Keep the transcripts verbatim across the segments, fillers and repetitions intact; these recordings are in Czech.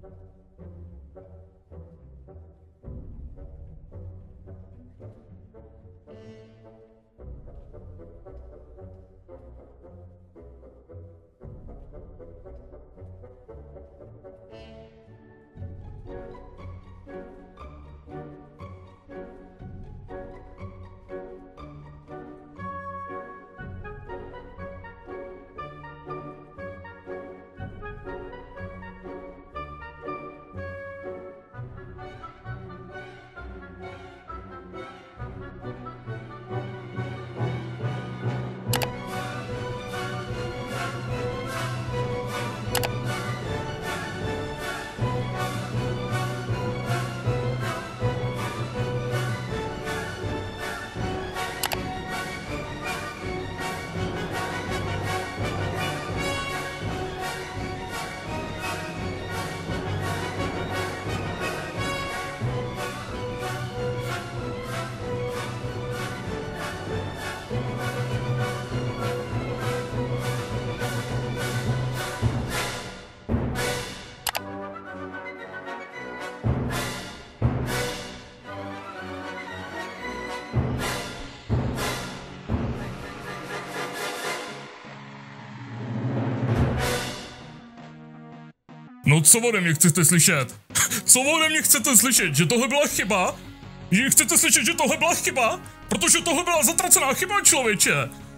No co ode mě chcete slyšet? Co ode mě chcete slyšet? Že tohle byla chyba? Že chcete slyšet, že tohle byla chyba? Protože tohle byla zatracená chyba, člověče.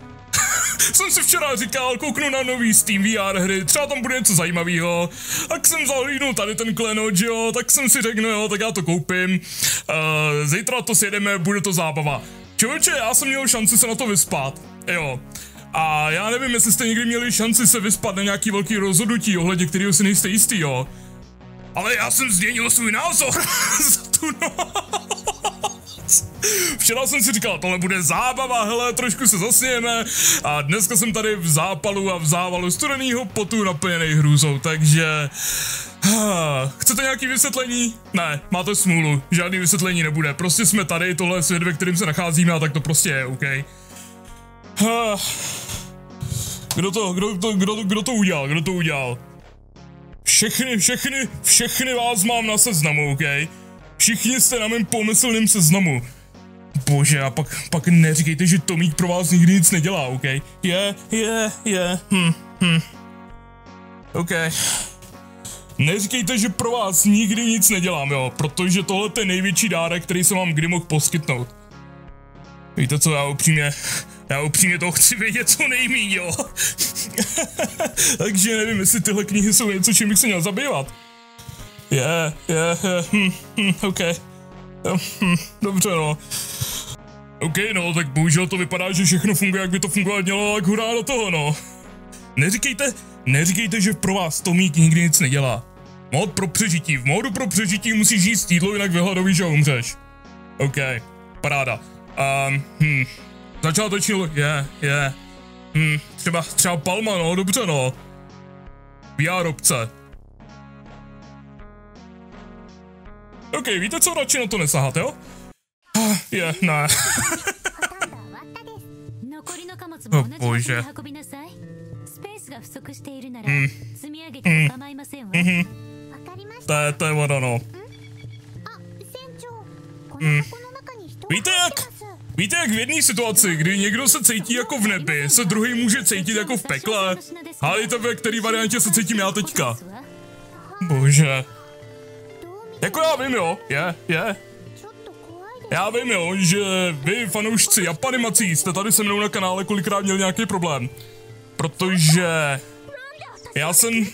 Jsem si včera říkal, kouknu na nový Steam V R hry, třeba tam bude něco zajímavého. Tak jsem zahlídnul tady ten klenot, že jo, tak jsem si řekl, no jo, tak já to koupím. Uh, zítra to sjedeme, bude to zábava. Člověče, já jsem měl šanci se na to vyspat, jo. A já nevím, jestli jste někdy měli šanci se vyspat na nějaký velký rozhodnutí, ohledně kterého si nejste jistý, jo. Ale já jsem změnil svůj názor za tu noc. Včera jsem si říkal, tohle bude zábava, hele, trošku se zasnějeme. A dneska jsem tady v zápalu a v závalu studenýho potu naplněnej hrůzou, takže... Chcete nějaký vysvětlení? Ne, máte smůlu, žádný vysvětlení nebude. Prostě jsme tady, tohle je svět, ve kterým se nacházíme a tak to prostě je, OK? Kdo to, kdo to, kdo, kdo to udělal, kdo to udělal? Všechny, všechny, všechny vás mám na seznamu, OK? Všichni jste na mém pomyslném seznamu. Bože, a pak, pak neříkejte, že Tomík pro vás nikdy nic nedělá, OK? Je, je, je, hm, hm. OK. Neříkejte, že pro vás nikdy nic nedělám, jo, protože tohle je největší dárek, který jsem vám kdy mohl poskytnout. Víte co, já upřímně, já upřímně to chci vědět co nejmíň, jo. Takže nevím, jestli tyhle knihy jsou něco, čím bych se měl zabývat. Je, je, je, hm, hm, OK. Hm, dobře, no. OK, no, tak bohužel to vypadá, že všechno funguje, jak by to fungovat mělo, tak hurá do toho, no. Neříkejte, neříkejte, že pro vás Tomík nikdy nic nedělá. Mód pro přežití. V módu pro přežití musíš jíst jídlo, jinak vyhladovíš a umřeš. OK, paráda. Um, hm. Začáteční, je, je. Hm, třeba, třeba Palma, no, dobře, no. V R obce. OK, víte co, radši na to nesahat, jo? Je, ne. Oh, bože. Hmm. Hmm. Hmm. To je, to je voda, no. Hmm. Víte jak? Víte jak v jedné situaci, kdy někdo se cítí jako v nebi, se druhý může cítit jako v pekle? Hádejte, ve který variantě se cítím já teďka? Bože. Jako já vím, jo, je, je. Já vím, jo, že vy, fanoušci Japanimací, jste tady se mnou na kanále kolikrát měl nějaký problém. Protože... Já jsem...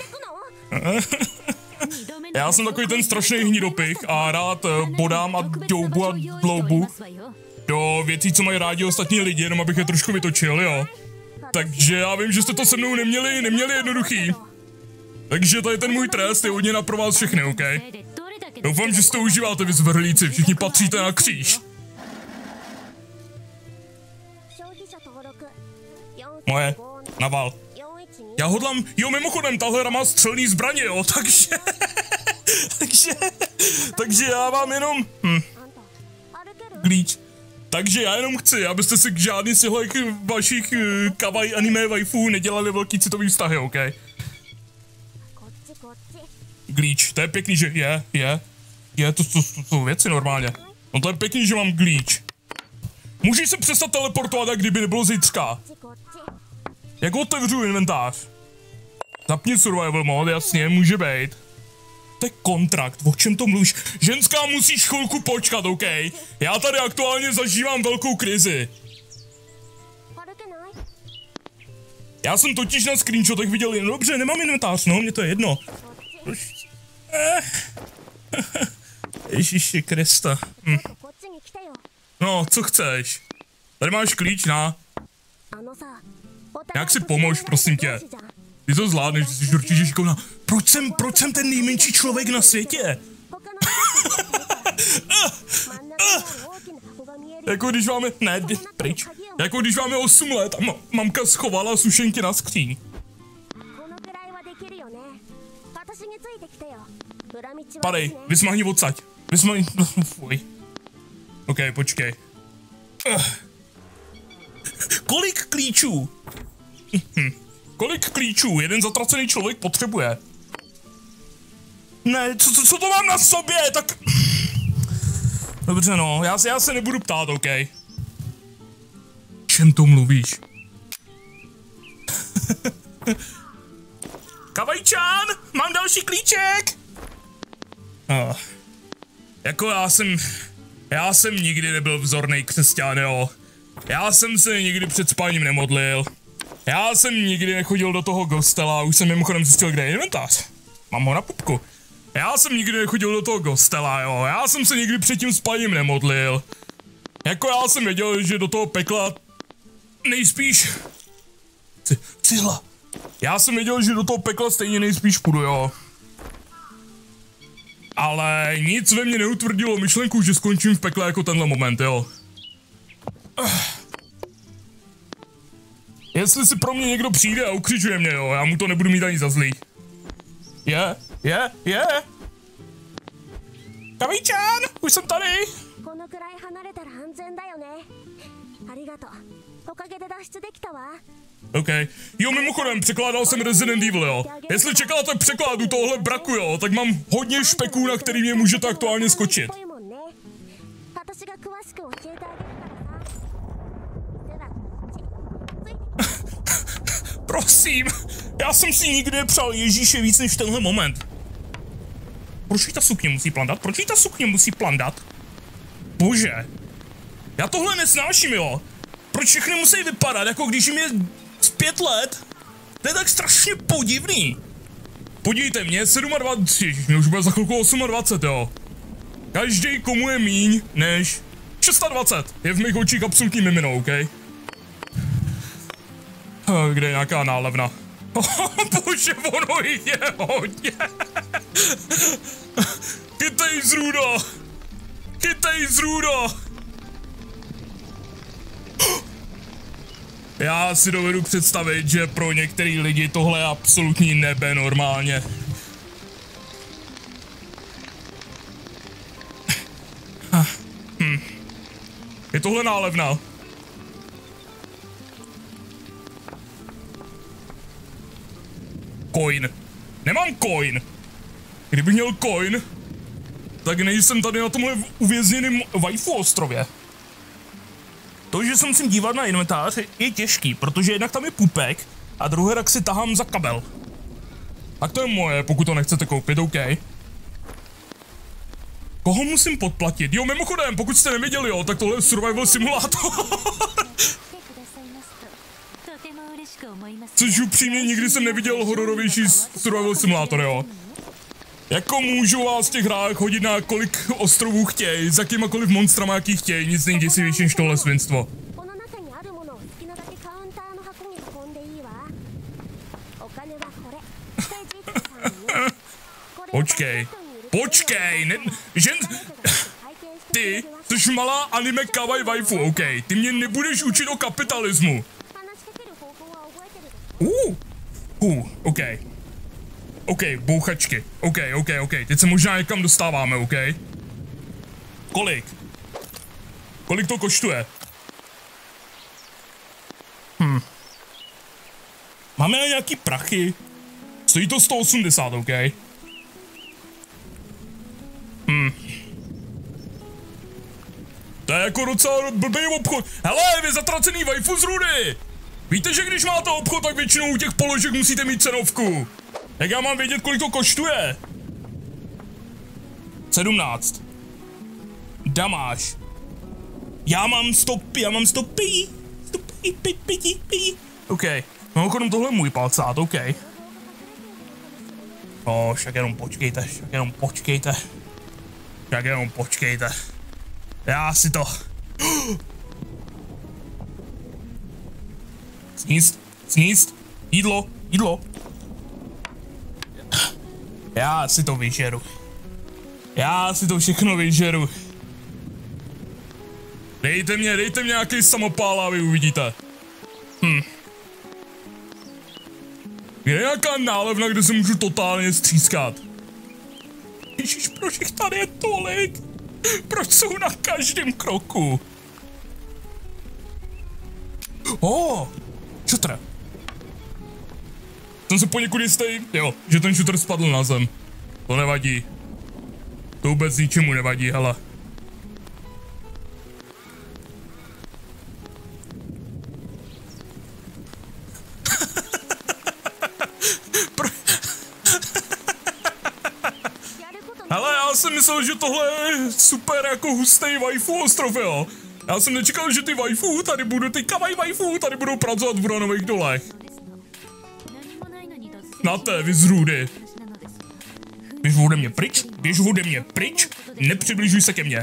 Já jsem takový ten strašný hnidopich a rád bodám a doubu a dloubu do věcí, co mají rádi ostatní lidi, jenom abych je trošku vytočil, jo. Takže já vím, že jste to se mnou neměli, neměli jednoduchý. Takže tady ten můj trest je hodně na pro vás všechny, OK? Doufám, že si to užíváte, vy zvrhlíci, všichni patříte na kříž. Moje, naval. Já hodlám, jo mimochodem, tahle hra má střelný zbraně, jo, takže, takže, takže já vám jenom, hm, glíč. Takže já jenom chci, abyste si k žádný z těchto vašich uh, kawaii anime waifů nedělali velký citový vztahy, OK? Glíč, to je pěkný, že je, je. Je, to jsou věci normálně. No to je pěkný, že mám glíč. Můžeš se přestat teleportovat, jak kdyby nebylo zítřka. Jak otevřu inventář? Zapni survival mode, jasně, může být. To je kontrakt, o čem to mluvíš? Ženská, musíš chvilku počkat, OK? Já tady aktuálně zažívám velkou krizi. Já jsem totiž na screenshotech viděl, no dobře, nemám inventář, no, mě to je jedno. Eh. Ježiši Krista. Hm. No, co chceš? Tady máš klíč, na. Jak si pomož, prosím tě. Ty to zvládneš, ty jsi určitě šikovná. Proč jsem, proč jsem ten nejmenší člověk na světě? Jako když máme, ne, pryč. Jako když máme osm let a ma, mamka schovala sušenky na skříň. Padej, vysmahni odsaď. Vysmahni, fuj. OK, počkej. Uh. Kolik klíčů? Hm. Kolik klíčů jeden zatracený člověk potřebuje? Ne, co, co, co to mám na sobě, tak... Dobře no, já, já se nebudu ptát, OK? Čem to mluvíš? Kavajčán, mám další klíček! Oh. Jako já jsem... Já jsem nikdy nebyl vzorný křesťan, jo. Já jsem se nikdy před spáním nemodlil. Já jsem nikdy nechodil do toho kostela, už jsem mimochodem zjistil, kde je inventář. Mám ho na pupku. Já jsem nikdy nechodil do toho kostela, jo. Já jsem se nikdy před tím spáním nemodlil. Jako já jsem věděl, že do toho pekla nejspíš... Cihla. Já jsem věděl, že do toho pekla stejně nejspíš půjdu, jo. Ale nic ve mně neutvrdilo myšlenku, že skončím v pekle jako tenhle moment, jo. Jestli si pro mě někdo přijde a ukřičuje mě, jo, já mu to nebudu mít ani za zlý. Je, je, je. Kavajčán, už jsem tady. OK. Jo, mimochodem, překládal jsem Resident Evil, jo. Jestli čekáte překládu tohle braku, jo, tak mám hodně špeků, na který mě můžete aktuálně skočit. Prosím, já jsem si nikdy nepřál Ježíše víc než v tenhle moment. Proč jí ta sukně musí plandat? Proč jí ta sukně musí plandat? Bože. Já tohle nesnáším, jo. Proč všechny musí vypadat, jako když jim je z pět let? To je tak strašně podivný. Podívejte, mě je dvacet sedm, mě už bude za chvilku dvacet osm, jo. Každý, komu je míň než dvacet šest, je v mých očích absolutní mimino, OK? Kde je nějaká nálevna? Oh, bože, ono jich je hodně. Chytej zrůdo! Chytej zrůdo! Já si dovedu představit, že pro některý lidi tohle je absolutní nebe normálně. Hm. Je tohle nálevna? Coin. Nemám coin. Kdybych měl coin, tak nejsem tady na tomhle uvězněném waifu ostrově. To, že se musím dívat na inventář, je těžký, protože jednak tam je pupek a druhý rak si tahám za kabel. Tak to je moje, pokud to nechcete koupit, OK. Koho musím podplatit? Jo, mimochodem, pokud jste nevěděli, jo, tak tohle je survival simulator. Což upřímně nikdy jsem neviděl hororovější survival simulator, jo. Jako můžu vás v těch hrách hodit na kolik ostrovů chtějí, s jakýmakoliv monstrama, jaký chtějí, nic není děsivější než tohle svinstvo. Počkej, počkej, ne, žen... Ty, jsi malá anime kawaii waifu, OK, ty mě nebudeš učit o kapitalismu. Uh, uh, OK. OK, bouchačky. OK, OK, OK. Teď se možná někam dostáváme, OK? Kolik? Kolik to koštuje? Hm. Máme nějaký prachy? Stojí to sto osmdesát, OK? Hm. To je jako docela blbý obchod. Hele, vy zatracený waifu z rudy! Víte, že když máte obchod, tak většinou u těch položek musíte mít cenovku. Jak já mám vědět, kolik to koštuje? sedmnáct. Damáš. Já mám stop, já mám stopy. Stopy, pi, pi, pi, pi. OK. Mimochodem tohle je můj palcát, OK. O, však jenom počkejte, však jenom počkejte. Však jenom počkejte. Já si to... Sníst, sníst, jídlo, jídlo. Já si to vyžeru. Já si to všechno vyžeru. Dejte mě, dejte mě nějaký samopál a vy uvidíte. Hm. Je nějaká nálevna, kde se můžu totálně střískat. Ježiš, proč jich tady je tolik? Proč jsou na každém kroku? O, šutr. Jsem se poněkud jistý, jo, že ten šutr spadl na zem. To nevadí. To vůbec ničemu nevadí, hele. Hele, já jsem myslel, že tohle je super jako hustý waifu ostrov, jo. Já jsem nečekal, že ty waifu tady budou, ty kawaii waifu tady budou pracovat v uranových dolech. Na té, vy z rudy. Běž ode mě pryč, běž ode mě pryč, nepřibližuj se ke mně.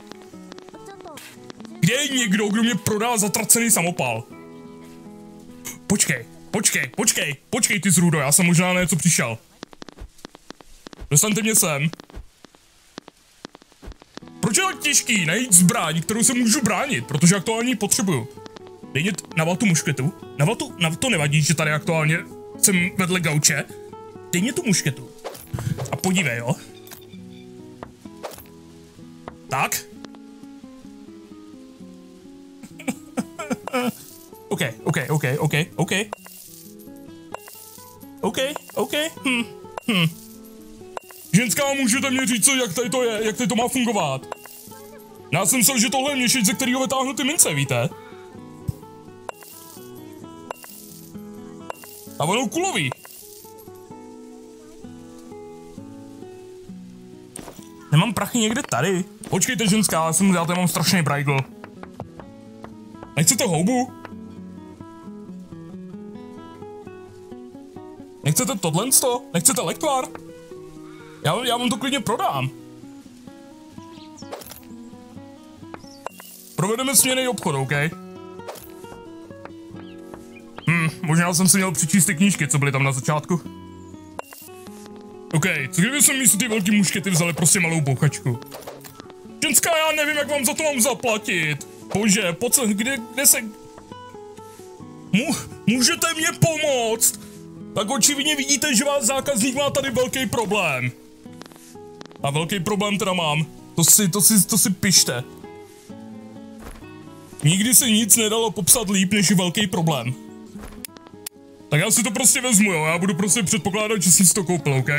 Kde je někdo, kdo mě prodá zatracený samopal? Počkej, počkej, počkej, počkej ty z rudo, já jsem možná na něco přišel. Dostaňte mě sem. Proč je tak těžký najít zbraň, kterou se můžu bránit, protože aktuálně ji potřebuju. Dej mě naval tu mušketu, naval tu, naval to nevadí, že tady aktuálně jsem vedle gauče. Dej mě tu mušketu. A podívej, jo. Tak. OK, OK, OK, OK, OK. OK, OK, hm, hm. Ženská, můžete mě říct, co, jak tady to je, jak tady to má fungovat? Já jsem myslel, že tohle je měšit, ze kterého vytáhnu ty mince, víte? A ono kulový. Nemám prachy někde tady. Počkejte, ženská, já jsem já tady mám strašný brajgl. Nechcete houbu? Nechcete tohle sto? Nechcete lekvar? Já, já vám to klidně prodám. Provedeme směnný obchod, OK? Hm, možná jsem si měl přečíst ty knížky, co byly tam na začátku. OK, co kdyby jsme místo ty velký muškety vzali prostě malou bouchačku? Ženská, já nevím, jak vám za to mám zaplatit. Bože, pojď, kde, kde se... Mů, můžete mě pomoct? Tak očividně vidíte, že váš zákazník má tady velký problém. A velký problém teda mám. To si, to si, to si pište. Nikdy se nic nedalo popsat líp, než velký problém. Tak já si to prostě vezmu, jo. Já budu prostě předpokládat, že jsem si to koupil, OK?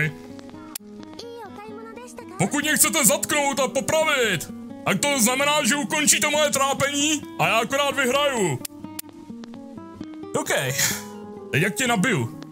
Pokud mě chcete zatknout a popravit, tak to znamená, že ukončíte moje trápení a já akorát vyhraju. OK. Teď jak tě nabiju?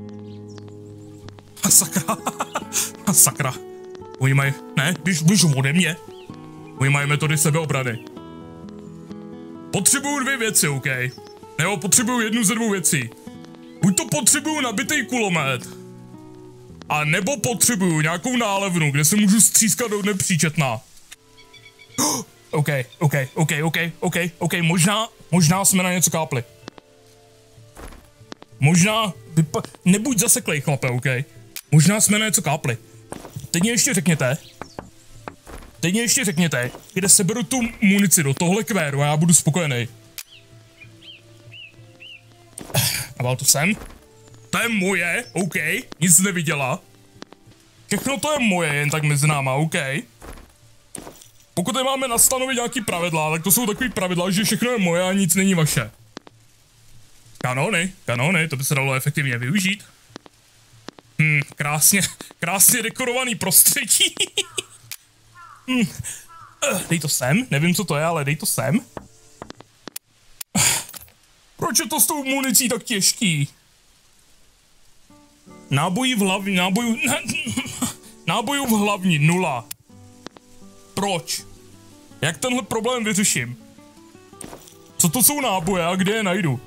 A sakra. A sakra. Oni mají, ne, běž, běž ode mě. Oni mají metody sebeobrany. Potřebuju dvě věci, OK? Nebo potřebuju jednu ze dvou věcí. Buď to potřebuju nabitý kulomet, a nebo potřebuju nějakou nálevnu, kde se můžu střískat do nepříčetná. OK, OK, OK, OK, OK, OK, možná, možná jsme na něco kápli. Možná, vypa- nebuď zaseklej, chlape, OK? Možná jsme na něco kápli. Teď mě ještě řekněte, teď mě ještě řekněte, kde seberu tu munici do tohle kvéru a já budu spokojený. Naval to sem. To je moje, OK, nic neviděla. Všechno to je moje, jen tak mezi náma, OK. Pokud tady máme nastanovit nějaký pravidla, tak to jsou takový pravidla, že všechno je moje a nic není vaše. Kanony, kanony, to by se dalo efektivně využít. Hm, krásně, krásně dekorovaný prostředí. Hm. Dej to sem, nevím, co to je, ale dej to sem. Proč je to s tou municí tak těžký? Nábojí v hlavní, nábojů... Nábojů v hlavní, nula. Proč? Jak tenhle problém vyřeším? Co to jsou náboje a kde je najdu?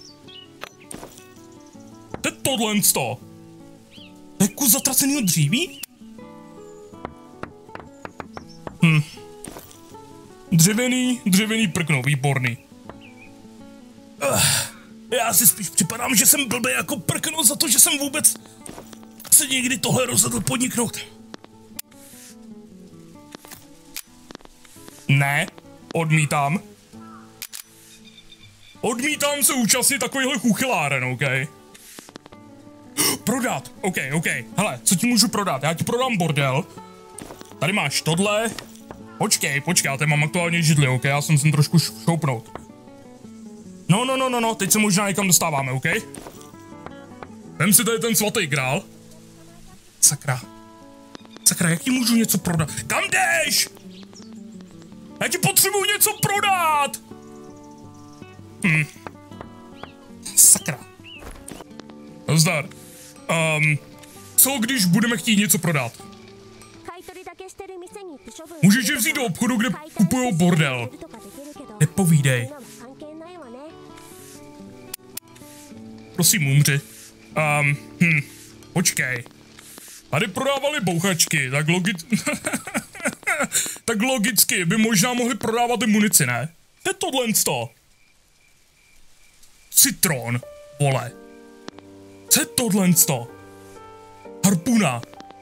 To je tohle sto. To je kus zatracenýho dříví? Hm. Dřevěný, dřevěný prkno, výborný. Uh, já si spíš připadám, že jsem blbý jako prkno za to, že jsem vůbec se někdy tohle rozhodl podniknout. Ne, odmítám. Odmítám se účastnit takovýhle chuchyláren, OK? Prodat, OK, OK. Hele, co ti můžu prodat? Já ti prodám bordel. Tady máš tohle. Počkej, počkej, já tady mám aktuálně židli, OK? Já jsem sem trošku šoupnout. No, no, no, no, no, teď se možná někam dostáváme, OK? Vem si tady ten svatý grál. Sakra. Sakra, jak ti můžu něco prodat? Kam jdeš? Já ti potřebuji něco prodat! Hm. Sakra. Nazdar. Um, co když budeme chtít něco prodat? Můžeš je vzít do obchodu, kde kupujou bordel. Nepovídej. Prosím, umři. Um, hm. Počkej. Tady prodávali bouchačky, tak logicky... tak logicky by možná mohli prodávat i munici, ne? To je tohle sto. Citron, vole. Co je tohle sto? Harpuna.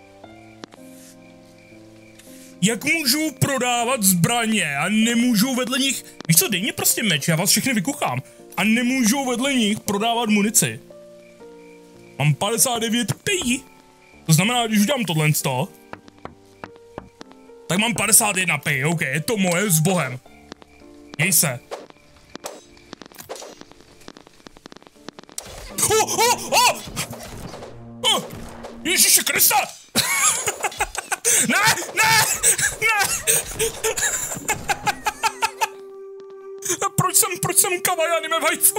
Jak můžu prodávat zbraně a nemůžu vedle nich... Víš co, dej mě prostě meč, já vás všechny vykuchám. A nemůžu vedle nich prodávat munici. Mám padesát devět pi. To znamená, když udělám tohle sto, tak mám padesát jedna pi, OK, je to moje s bohem. Měj se. Oh, oh, oh! Oh! Ježíši Krista! Ne, ne, ne! Proč jsem, proč jsem kawaii anime waifu?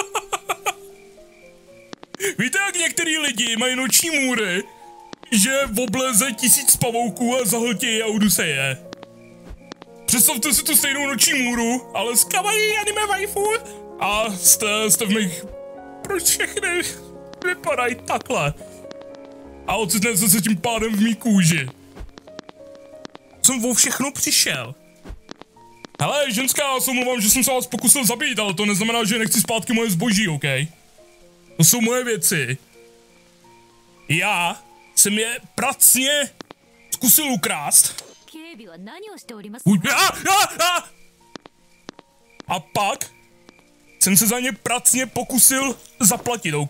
Víte, jak některý lidi mají noční můry, že obleze tisíc pavouků a zahltí a uduseje? Představte si tu stejnou noční můru, ale s kawaii anime waifu a jste, jste v mých... Proč všechny vypadají takhle? A ocitnete se tím pádem v mý kůži. Jsem o všechno přišel. Hele, ženská, já se omlouvám, že jsem se vás pokusil zabít, ale to neznamená, že nechci zpátky moje zboží, OK? To jsou moje věci. Já jsem je pracně zkusil ukrást. Uj, a, a, a! a pak jsem se za ně pracně pokusil zaplatit, OK?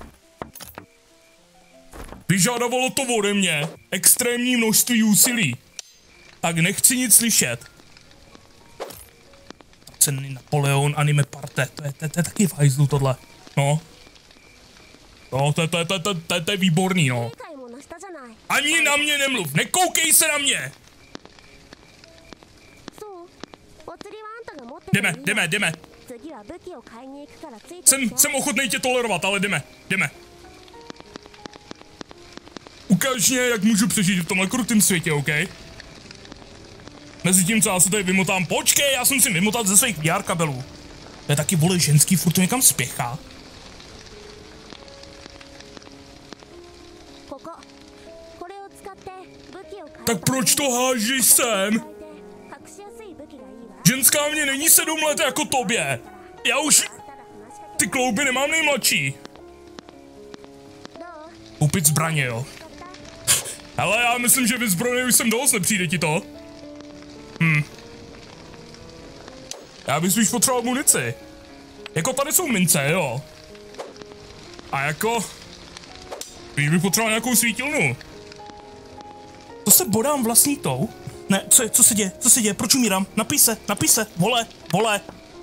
Vyžádovalo to ode mě extrémní množství úsilí. Tak nechci nic slyšet. Ceny Napoleon anime parte, to je, to je, to je taky v hajzlu tohle, no. No, to je, to je, to je, to je, to je výborný, no. Ani na mě nemluv, nekoukej se na mě! Jdeme, jdeme, jdeme. Jsem, jsem ochotný tě tolerovat, ale jdeme, jdeme. Ukaž mě, jak můžu přežít v tomhle krutém světě, OK? Mezi tím, co já se tady vymotám. Počkej, já jsem si vymotal ze svých V R kabelů. To je taky, vole, ženský, furt to někam spěchá. Tak proč to hážeš sem? Ženská mě není sedm let jako tobě. Já už... Ty klouby nemám nejmladší. Koupit zbraně, jo. Hele, já myslím, že vyzbrojený už jsem dost, nepřijde ti to? Hm. Já bych spíš potřeboval munici. Jako tady jsou mince, jo. A jako... Když bych potřeboval nějakou svítilnu. To se bodám vlastní tou? Ne, co je, co se děje, co se děje, proč umírám? Napij se, napij se, vole, vole.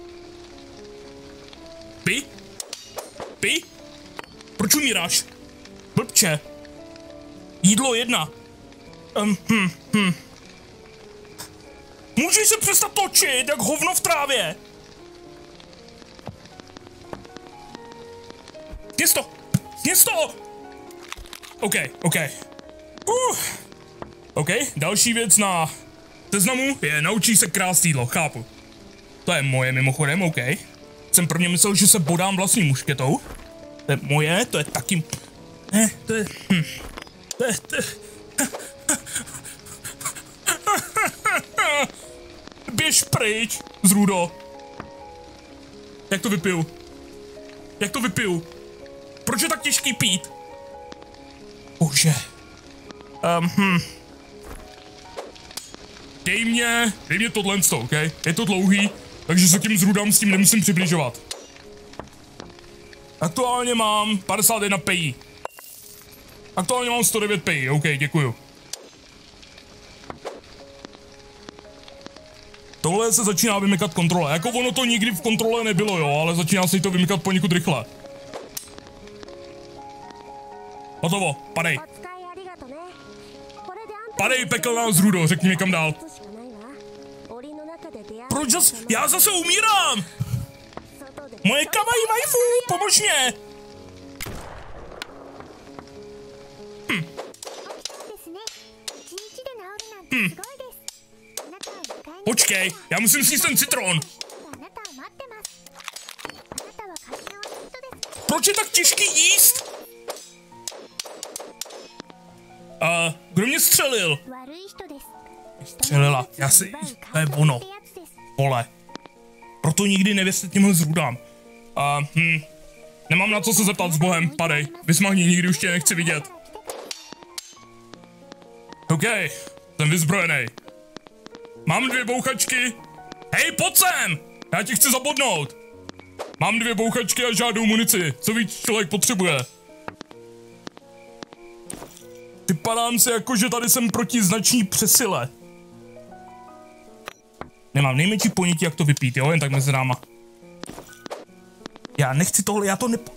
Pi? Pi? Proč umíráš? Blbče. Jídlo jedna. Um, hm, hm. Můžeš se přestat točit, jak hovno v trávě. Sněz to! Sněz to! OK, OK. Uh. OK, další věc na seznamu je naučí se krást jídlo, chápu. To je moje mimochodem, OK. Jsem prvně myslel, že se bodám vlastní mušketou. To je moje, to je taky... Ne, to je... Hm. To je... To je... Běž pryč, zrůdo. Jak to vypiju? Jak to vypiju? Proč je tak těžký pít? Bože. Um, hm. Dej mě, dej mě tohle, OK? Je to dlouhý, takže se tím zrůdám s tím nemusím přibližovat. Aktuálně mám padesát jedna pí. Aktuálně mám sto devět pí, OK, děkuju. Tohle se začíná vymykat kontrole, jako ono to nikdy v kontrole nebylo, jo, ale začíná se jí to vymykat poněkud rychle. Hotovo, padej. Padej, pekelná zrůdo, řekni mi kam dál. Proč zas? Já zase umírám! Moje kawaii waifu, pomož mě! Hm. Hm. Počkej, já musím sníst ten citron. Proč je tak těžký jíst? A uh, kdo mě střelil? Střelila, já si... To je ono. Vole. Proto nikdy nevěřte těmhle zrůdám. A uh, hm. Nemám na co se zeptat s bohem, padej. Vysmahni, nikdy už tě nechci vidět. OK, jsem vyzbrojený. Mám dvě bouchačky. Hej, pojď sem! Já ti chci zabodnout. Mám dvě bouchačky a žádnou munici. Co víc člověk potřebuje? Vypadám si jako, že tady jsem proti značný přesile. Nemám nejmenší ponětí, jak to vypít, jo? Jen tak mezi náma. Já nechci tohle, já to ne...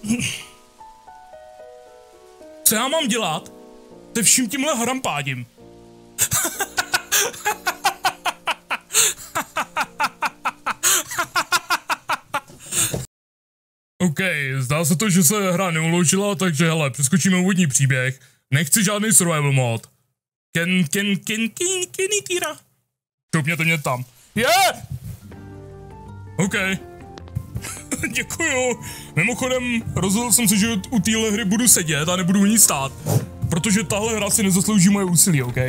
Co já mám dělat se vším tímhle hrampádím? OK, zdá se to, že se hra neuložila, takže hele, přeskočíme úvodní příběh. Nechci žádný survival mod. Ken, ken, ken, ken, kenitira. Šoupněte mě tam. Je! Yeah! OK. Děkuju. Mimochodem, rozhodl jsem se, že u téhle hry budu sedět a nebudu u ní stát. Protože tahle hra si nezaslouží moje úsilí, OK?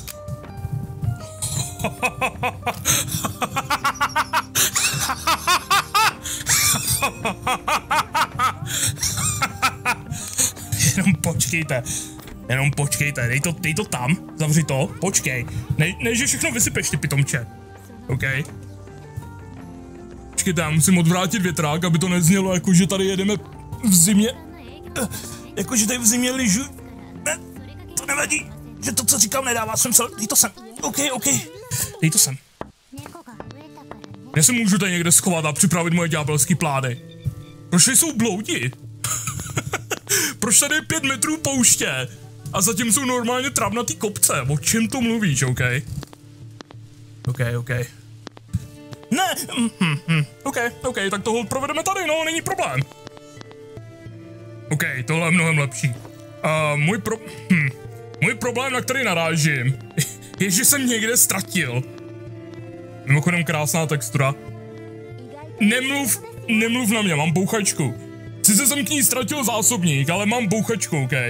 Jenom počkejte. Jenom počkejte, dej to, dej to tam, zavři to, počkej. Ne, ne, že všechno vysypeš, ty pitomče. OK. Počkejte, já musím odvrátit větrák, aby to neznělo, jako že tady jedeme v zimě. Jako že tady v zimě lyžu. Ne, to nevadí, že to, co říkám, nedává smysl. Dej to sem. OK, OK. Dej to sem. Já se můžu tady někde schovat a připravit moje ďábelský plány. Proč jsou bloudi? Proč tady je pět metrů pouště? A zatím jsou normálně travnatý kopce. O čem to mluvíš, OK? OK, OK. Ne, hm, hm, hm. OK, OK, tak tohle provedeme tady, no, není problém. OK, tohle je mnohem lepší. Uh, můj pro... Hm. Můj problém, na který narážím, je, že jsem někde ztratil. Mimochodem krásná textura. Nemluv, nemluv na mě, mám bouchačku. Sice jsem k ní ztratil zásobník, ale mám bouchačku, OK?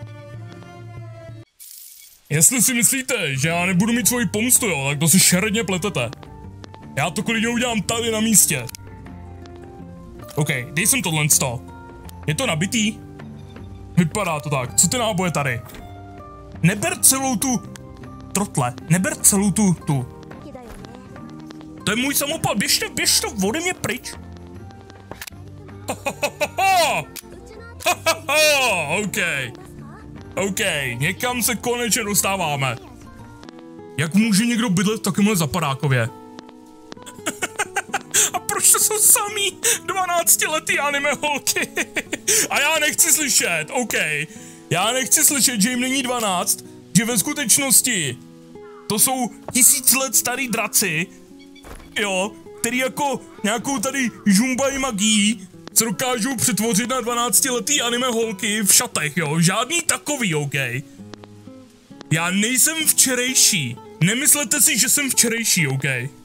Jestli si myslíte, že já nebudu mít svoji pomstu, jo, tak to si šeredně pletete. Já to klidně udělám tady na místě. OK, dej sem tohle sto. Je to nabitý? Vypadá to tak. Co ty náboje tady? Neber celou tu... Trotle, neber celou tu... tu. To je můj samopal, běž to, běž to ode mě pryč. OK. OK, někam se konečně dostáváme. Jak může někdo bydlet v takovémhle zapadákově? A proč to jsou samý dvanáctiletý anime holky? A já nechci slyšet, OK. Já nechci slyšet, že jim není dvanáct, že ve skutečnosti To jsou tisíc let starý draci, jo, který jako nějakou tady žumbaj magií se dokážou přetvořit na dvanáctiletý anime holky v šatech, jo, žádný takový, OK. Já nejsem včerejší, nemyslete si, že jsem včerejší, OK.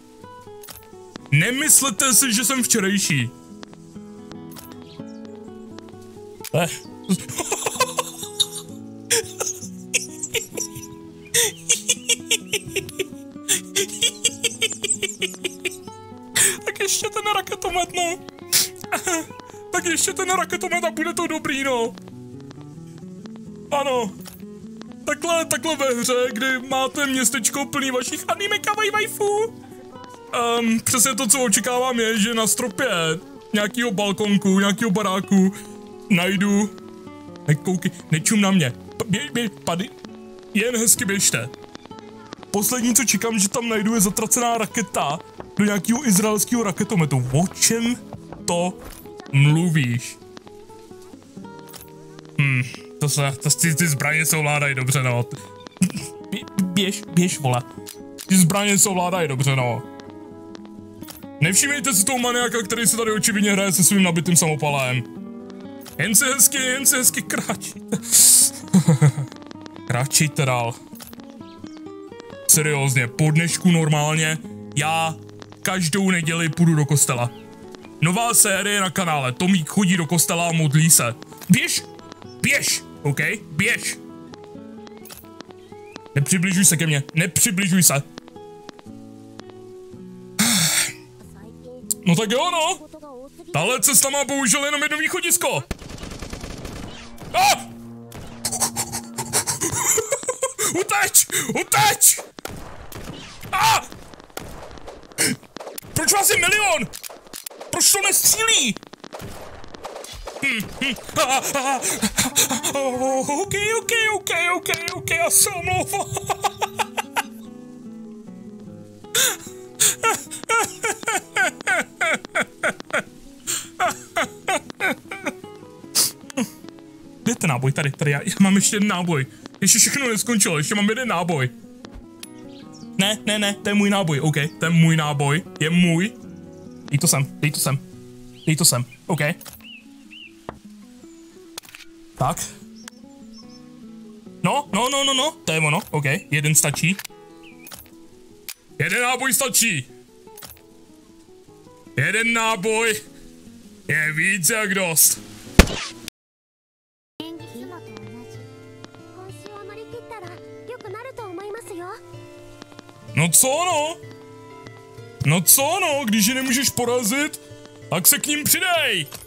Nemyslete si, že jsem včerejší. Eh. Tak ještě ten raketomet, no. Tak ještě ten raketomet a bude to dobrý, no. Ano. Takhle, takhle ve hře, kdy máte městečko plný vašich anime kawaii waifu. Um, přesně to, co očekávám, je, že na stropě nějakýho balkonku, nějakýho baráku najdu... Nekoukej, nečum na mě. Běž, běž, pady. Jen hezky běžte. Poslední, co čekám, že tam najdu, je zatracená raketa do nějakého izraelského raketometu. O čem to mluvíš? Hm, to se, to, ty, ty zbraně se ovládají dobře, no. Bě, běž, běž, vole. Ty zbraně se ovládají dobře, no. Nevšimejte si toho maniaka, který se tady očividně hraje se svým nabitým samopalem. Jen se hezky, jen se hezky kráčíte. Kráčíte dál. Seriózně, po dnešku normálně, já každou neděli půjdu do kostela. Nová série na kanále, Tomík chodí do kostela a modlí se. Běž, běž, OK, běž. Nepřibližuj se ke mně, nepřibližuj se. No tak jo, no. Tahle cesta má bohužel jenom jedno východisko. Ah! Uteč! Uteč! Ah! Proč vás je milion? Proč to nestřílí? Hm, hm. Ah, ah, ah. Oh, OK, OK, OK, OK, OK, já se omlouvám. Kde je ten náboj? Tady, tady, já, já mám ještě jeden náboj. Ještě všechno neskončilo, ještě mám jeden náboj. Ne, ne, ne, to je můj náboj, OK, to je můj náboj, je můj. Dej to sem, dej to sem, dej to sem, OK. Tak. No, no, no, no, no, to je ono, OK, jeden stačí. Jeden náboj stačí. Jeden náboj je víc jak dost. No co no? No co no, když je nemůžeš porazit, tak se k ním přidej.